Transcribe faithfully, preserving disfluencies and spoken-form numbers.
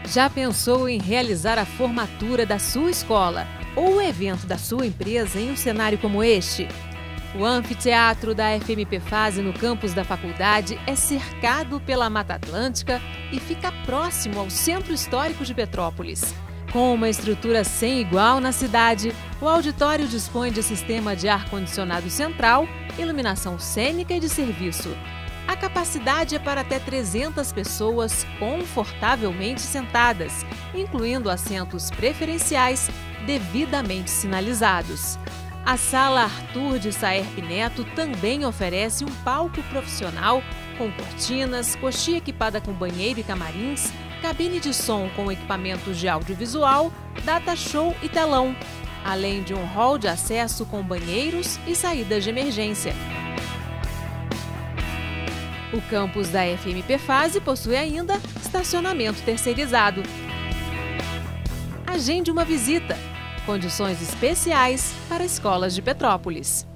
Já pensou em realizar a formatura da sua escola ou o evento da sua empresa em um cenário como este? O anfiteatro da F M P Fase no campus da faculdade é cercado pela Mata Atlântica e fica próximo ao Centro Histórico de Petrópolis. Com uma estrutura sem igual na cidade, o auditório dispõe de sistema de ar-condicionado central, iluminação cênica e de serviço. A capacidade é para até trezentas pessoas confortavelmente sentadas, incluindo assentos preferenciais devidamente sinalizados. A Sala Arthur de Saerp Neto também oferece um palco profissional com cortinas, coxia equipada com banheiro e camarins, cabine de som com equipamentos de audiovisual, data show e telão, além de um hall de acesso com banheiros e saídas de emergência. O campus da F M P Fase possui ainda estacionamento terceirizado. Agende uma visita. Condições especiais para escolas de Petrópolis.